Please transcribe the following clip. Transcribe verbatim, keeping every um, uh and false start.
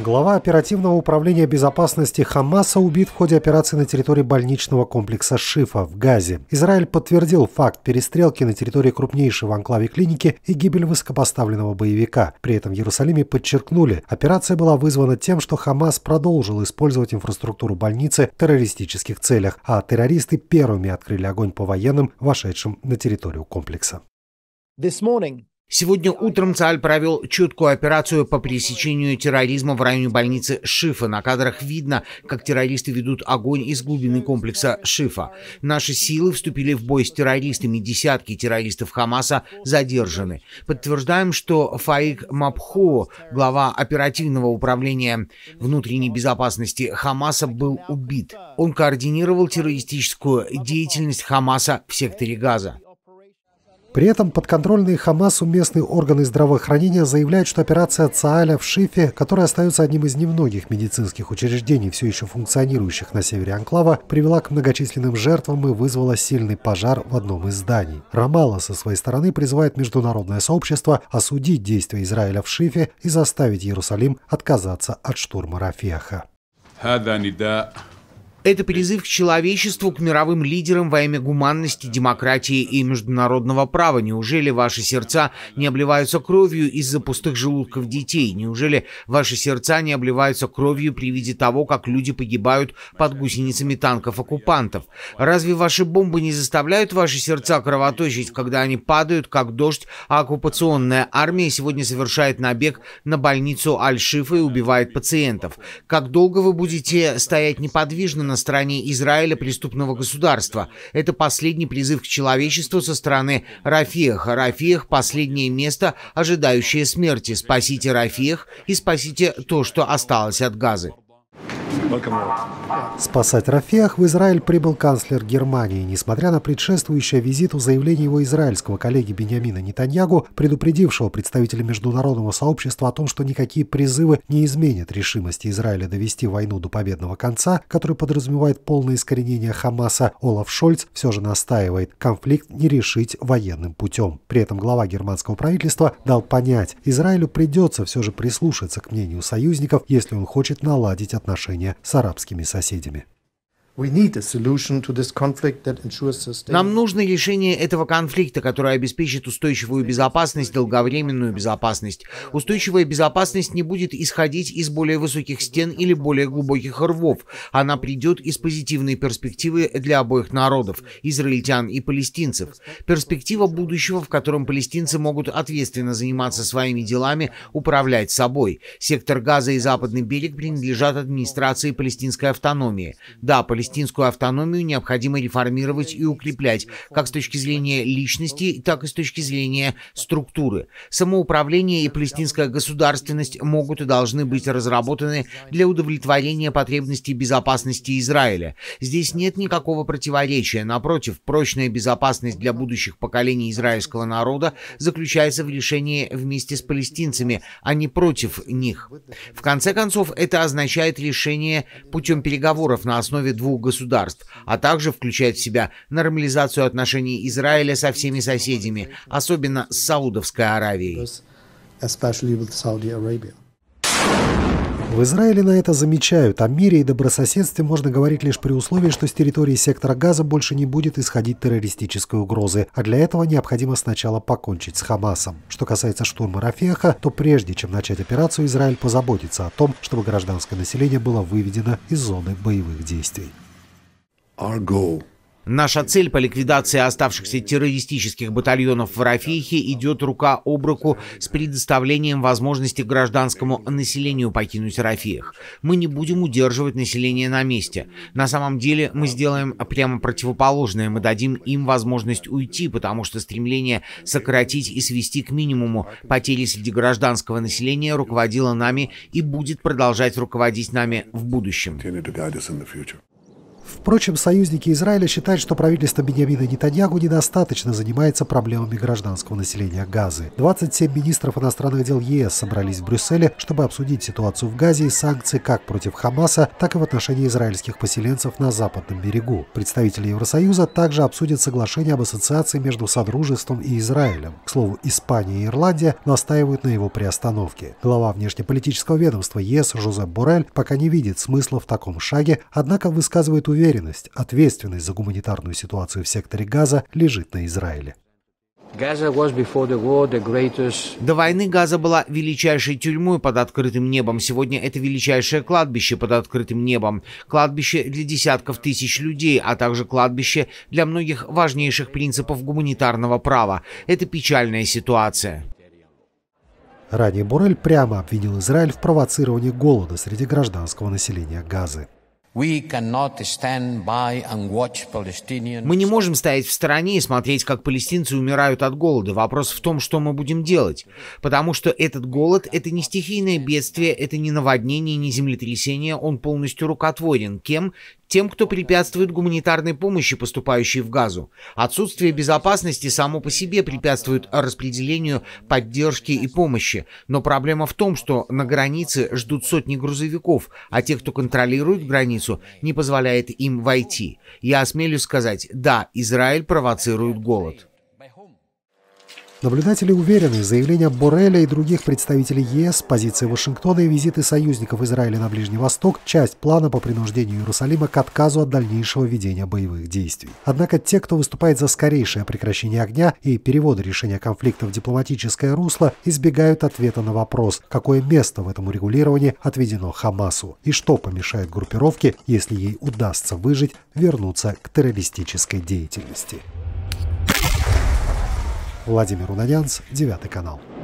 Глава оперативного управления безопасности Хамаса убит в ходе операции на территории больничного комплекса Шифа в Газе. Израиль подтвердил факт перестрелки на территории крупнейшей в анклаве клиники и гибель высокопоставленного боевика. При этом в Иерусалиме подчеркнули, операция была вызвана тем, что Хамас продолжил использовать инфраструктуру больницы в террористических целях, а террористы первыми открыли огонь по военным, вошедшим на территорию комплекса. Сегодня утром Цааль провел четкую операцию по пресечению терроризма в районе больницы Шифа. На кадрах видно, как террористы ведут огонь из глубины комплекса Шифа. Наши силы вступили в бой с террористами. Десятки террористов Хамаса задержаны. Подтверждаем, что Фаик Мабхо, глава оперативного управления внутренней безопасности Хамаса, был убит. Он координировал террористическую деятельность Хамаса в секторе Газа. При этом подконтрольные Хамасу местные органы здравоохранения заявляют, что операция Цааля в Шифе, которая остается одним из немногих медицинских учреждений, все еще функционирующих на севере анклава, привела к многочисленным жертвам и вызвала сильный пожар в одном из зданий. Рамалла со своей стороны призывает международное сообщество осудить действия Израиля в Шифе и заставить Иерусалим отказаться от штурма Рафеха. Это призыв к человечеству, к мировым лидерам во имя гуманности, демократии и международного права. Неужели ваши сердца не обливаются кровью из-за пустых желудков детей? Неужели ваши сердца не обливаются кровью при виде того, как люди погибают под гусеницами танков оккупантов? Разве ваши бомбы не заставляют ваши сердца кровоточить, когда они падают, как дождь, а оккупационная армия сегодня совершает набег на больницу Аль-Шифа и убивает пациентов? Как долго вы будете стоять неподвижно на стороне Израиля, преступного государства? Это последний призыв к человечеству со стороны Рафеха. Рафех – последнее место, ожидающее смерти. Спасите Рафех и спасите то, что осталось от Газы. Спасать Рафех в Израиль прибыл канцлер Германии. Несмотря на предшествующее визиту заявление его израильского коллеги Биньямина Нетаньягу, предупредившего представителей международного сообщества о том, что никакие призывы не изменят решимости Израиля довести войну до победного конца, который подразумевает полное искоренение Хамаса, Олаф Шольц все же настаивает, конфликт не решить военным путем. При этом глава германского правительства дал понять, Израилю придется все же прислушаться к мнению союзников, если он хочет наладить отношения с арабскими соседями. Нам нужно решение этого конфликта, которое обеспечит устойчивую безопасность, долговременную безопасность. Устойчивая безопасность не будет исходить из более высоких стен или более глубоких рвов. Она придет из позитивной перспективы для обоих народов, израильтян и палестинцев. Перспектива будущего, в котором палестинцы могут ответственно заниматься своими делами, управлять собой. Сектор Газа и Западный берег принадлежат администрации палестинской автономии. Да, палестинцы Палестинскую автономию необходимо реформировать и укреплять, как с точки зрения личности, так и с точки зрения структуры. Самоуправление и палестинская государственность могут и должны быть разработаны для удовлетворения потребностей безопасности Израиля. Здесь нет никакого противоречия. Напротив, прочная безопасность для будущих поколений израильского народа заключается в решении вместе с палестинцами, а не против них. В конце концов, это означает решение путем переговоров на основе двух государств, а также включает в себя нормализацию отношений Израиля со всеми соседями, особенно с Саудовской Аравией. В Израиле на это замечают. О мире и добрососедстве можно говорить лишь при условии, что с территории сектора Газа больше не будет исходить террористической угрозы, а для этого необходимо сначала покончить с Хамасом. Что касается штурма Рафеха, то прежде чем начать операцию, Израиль позаботится о том, чтобы гражданское население было выведено из зоны боевых действий. Наша цель по ликвидации оставшихся террористических батальонов в Рафехе идет рука об руку с предоставлением возможности гражданскому населению покинуть Рафех. Мы не будем удерживать население на месте. На самом деле мы сделаем прямо противоположное. Мы дадим им возможность уйти, потому что стремление сократить и свести к минимуму потери среди гражданского населения руководило нами и будет продолжать руководить нами в будущем. Впрочем, союзники Израиля считают, что правительство Биньямина Нетаньяху недостаточно занимается проблемами гражданского населения Газы. двадцать семь министров иностранных дел ЕС собрались в Брюсселе, чтобы обсудить ситуацию в Газе и санкции как против Хамаса, так и в отношении израильских поселенцев на западном берегу. Представители Евросоюза также обсудят соглашение об ассоциации между Содружеством и Израилем. К слову, Испания и Ирландия настаивают на его приостановке. Глава внешнеполитического ведомства ЕС Жозеп Боррель пока не видит смысла в таком шаге, однако высказывает уверенность, Уверенность, ответственность за гуманитарную ситуацию в секторе Газа лежит на Израиле. До войны Газа была величайшей тюрьмой под открытым небом. Сегодня это величайшее кладбище под открытым небом. Кладбище для десятков тысяч людей, а также кладбище для многих важнейших принципов гуманитарного права. Это печальная ситуация. Ранее Боррель прямо обвинил Израиль в провоцировании голода среди гражданского населения Газы. Мы не можем стоять в стороне и смотреть, как палестинцы умирают от голода. Вопрос в том, что мы будем делать. Потому что этот голод — это не стихийное бедствие, это не наводнение, не землетрясение, он полностью рукотворен. Кем? Тем, кто препятствует гуманитарной помощи, поступающей в Газу. Отсутствие безопасности само по себе препятствует распределению поддержки и помощи. Но проблема в том, что на границе ждут сотни грузовиков, а те, кто контролирует границу, не позволяет им войти. Я осмелюсь сказать, да, Израиль провоцирует голод. Наблюдатели уверены, заявления Борреля и других представителей ЕС, позиции Вашингтона и визиты союзников Израиля на Ближний Восток – часть плана по принуждению Иерусалима к отказу от дальнейшего ведения боевых действий. Однако те, кто выступает за скорейшее прекращение огня и перевод решения конфликта в дипломатическое русло, избегают ответа на вопрос, какое место в этом урегулировании отведено Хамасу и что помешает группировке, если ей удастся выжить, вернуться к террористической деятельности. Владимир Унанянц, девятый канал.